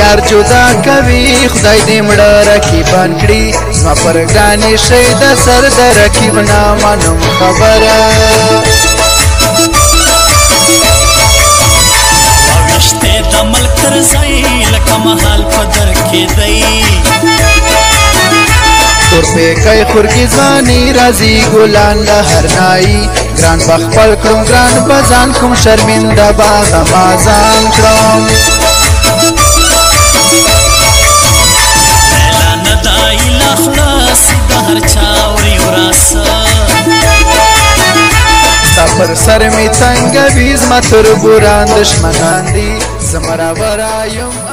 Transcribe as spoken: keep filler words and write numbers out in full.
یار جدا کوي خدای دې مړه رقیبان کړي زما پر ګرانې شي د سر د رقیب نه منم خبره واوښتې د ملک تر ځای لکه مهال په در کې دی تور پیکی خورکی ځواني راځي ګلان له هر نایي ګران به خپل کړم ګران به ځان کوم شرمنده به غما ځان کړم لیلا نه دا ایله خلاصي د هر چا وړي وراسه ستا پر سر مې تنګوي زما تربوران دشمنان دي زه مرور یم